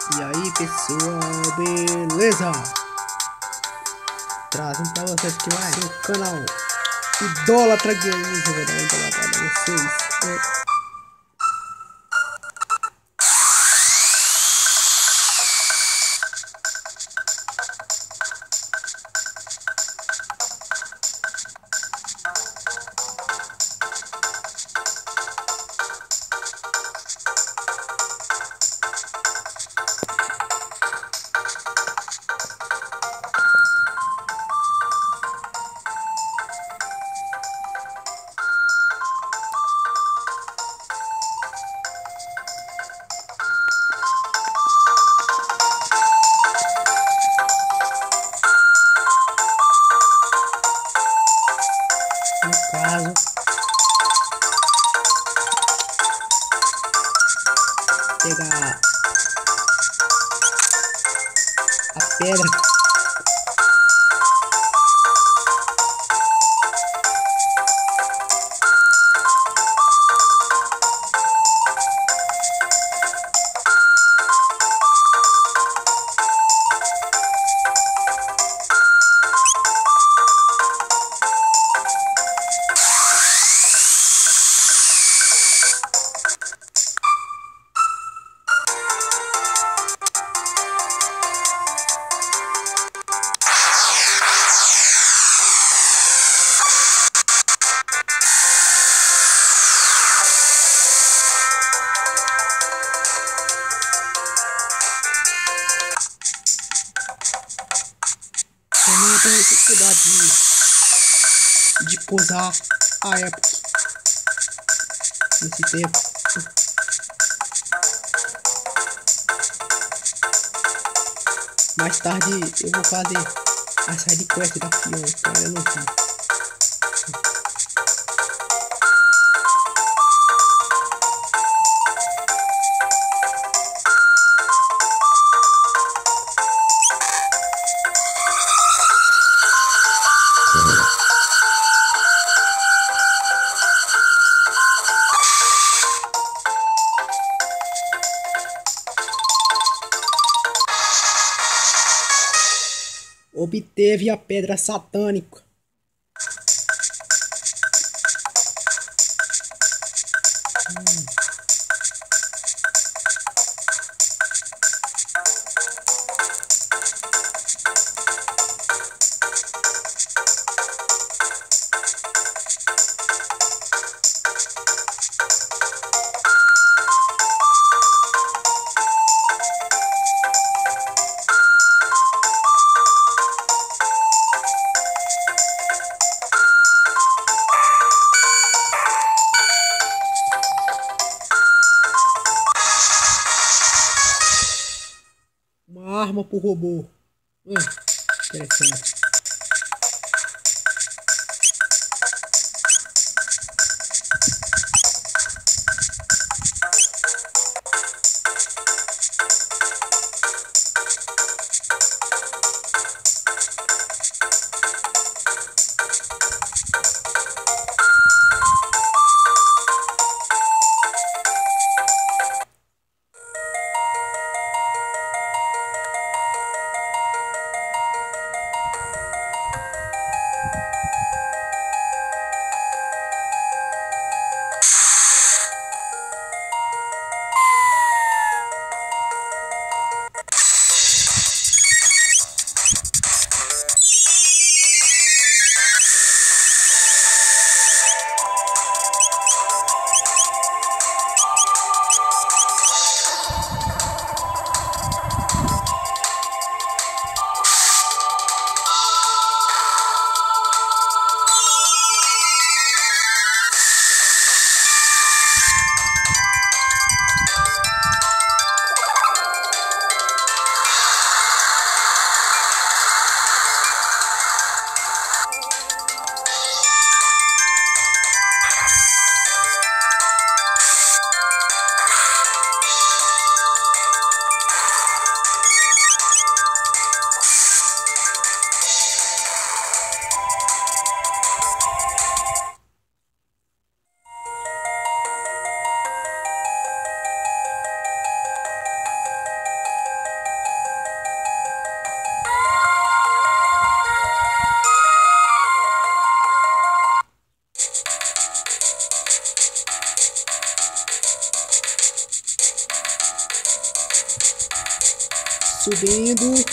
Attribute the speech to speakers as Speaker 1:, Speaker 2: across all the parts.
Speaker 1: E aí pessoal, beleza? Trazendo pra vocês aqui mais no canal Idólatra Games. Eu vou dar uma idolatrada pra vocês. No caso, pegar a pedra. Também tem dificuldade de posar a época nesse tempo. Mais tarde eu vou fazer a side quest da Fiona, que eu ainda não fiz. Obteve a pedra satânica. Uma arma pro robô. Interessante. Subindo.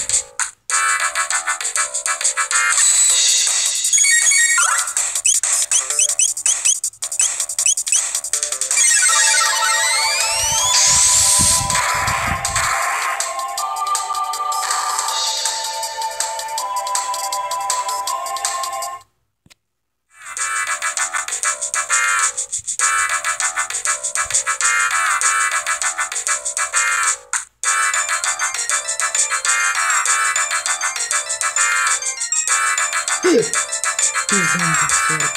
Speaker 1: Pisando, sério.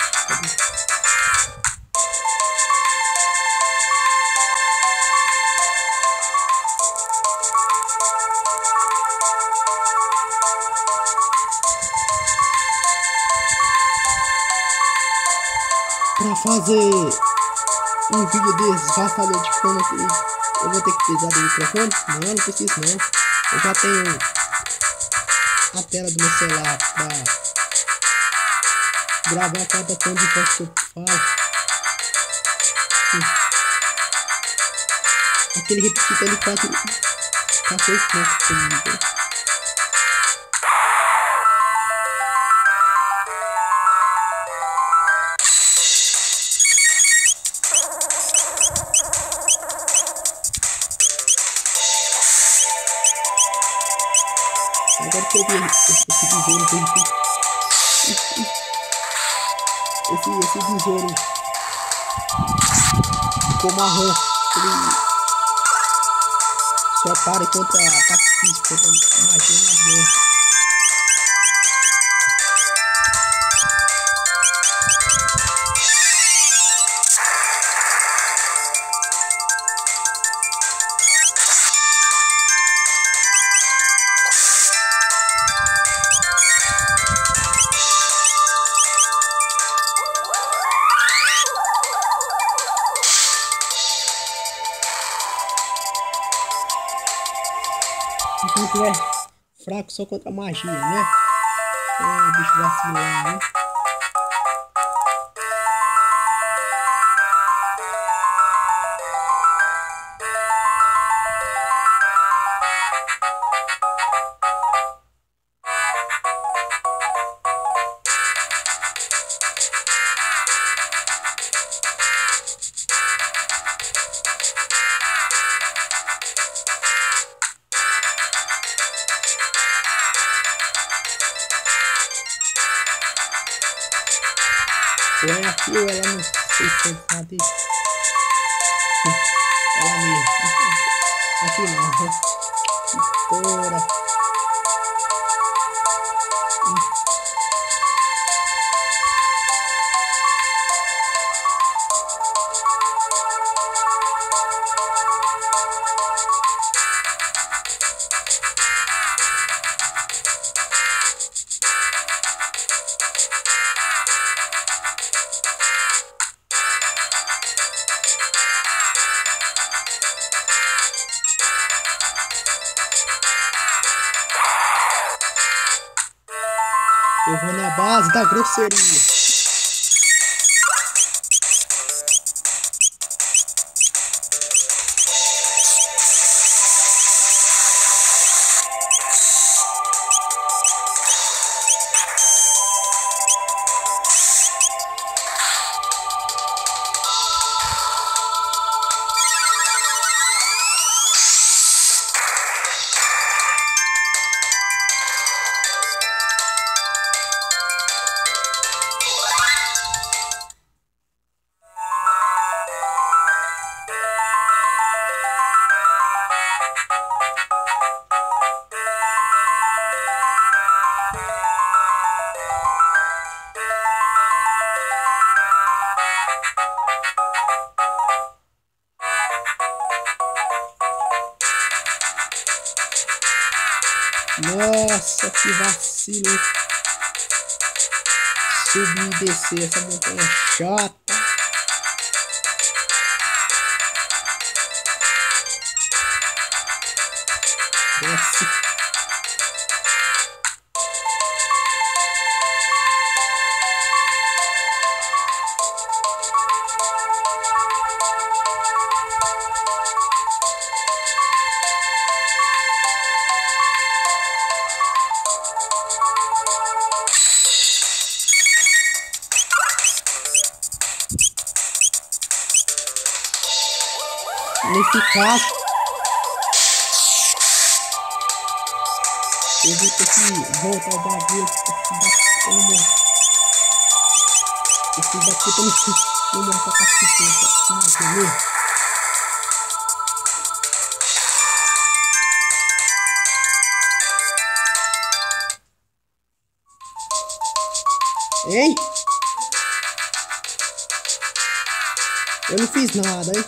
Speaker 1: Pra fazer um vídeo desses gastador de cano aqui, eu vou ter que precisar do microfone? Não, não preciso não. Eu já tenho a tela do meu celular pra gravar cada tom de voz que eu falo. Aquele repetidor ele quase passou o tempo comigo. Agora que eu vi esse besouro esse besouro ficou marrom, ele só para contra ataque físico, contra magia na guerra. Enquanto é fraco só contra magia, né? Bicho vacilão, né? Ou é aqui ou ela não sei se sabe. Ela mesmo. Aqui não. Bora. Eu vou na base da grosseria. Nossa, que vacilo. Subir e descer essa montanha chata. Desce. Nesse caso, eu vou ter que voltar o bagulho. Esse daqui tá no mostrar a assistência. Entendeu? Hein? Eu não fiz nada, hein?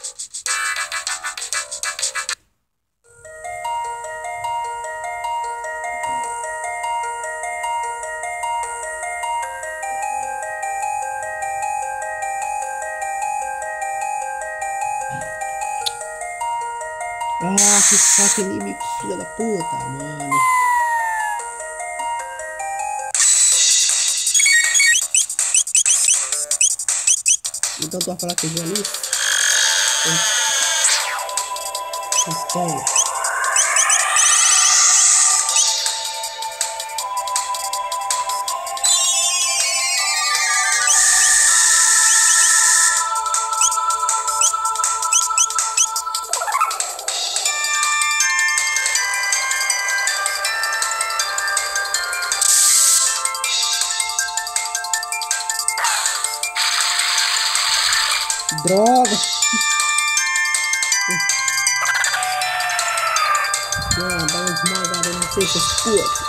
Speaker 1: Ah, que saco inimigo, filha da puta, mano. Então tu vai falar que eu ali? Então. Droga! Não, dá uma desmagada, não sei se é puta.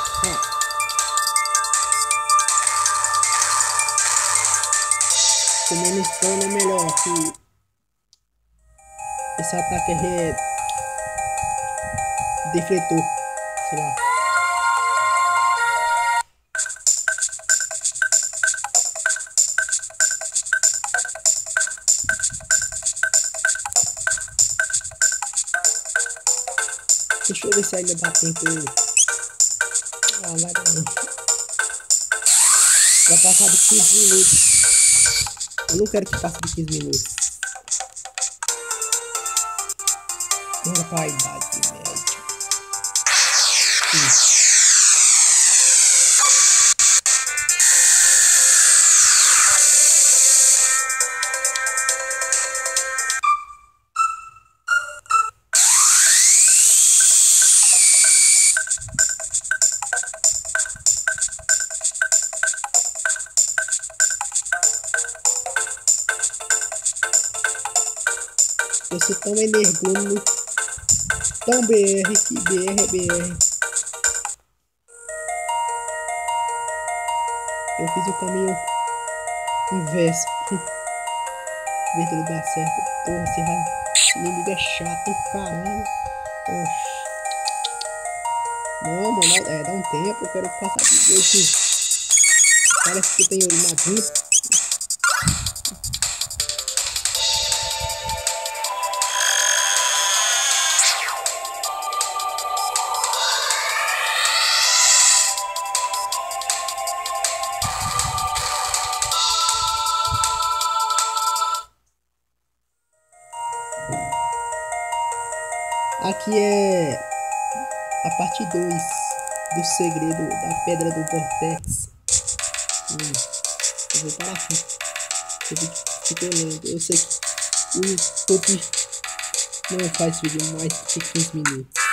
Speaker 1: Comendo stun é melhor que esse ataque é defletor, sei lá. Deixa eu ver se ainda dá tempo. Ah, vai dar não. Vai passar de 15 minutos. Eu não quero que passe de 15 minutos. Bora pra idade média. Eu sou tão energúmeno, tão BR que BR é BR. Eu fiz o caminho inverso. Em vez do lugar certo. Porra, esse inimigo é chato, caralho. Não, mano, dá um tempo, eu quero passar de jeito. Parece que eu tenho uma vida. Aqui é a parte 2 do segredo da pedra do Vortex. Eu vou parar aqui. Ficou lento. Eu sei que o YouTube não faz vídeo mais do que 15 minutos.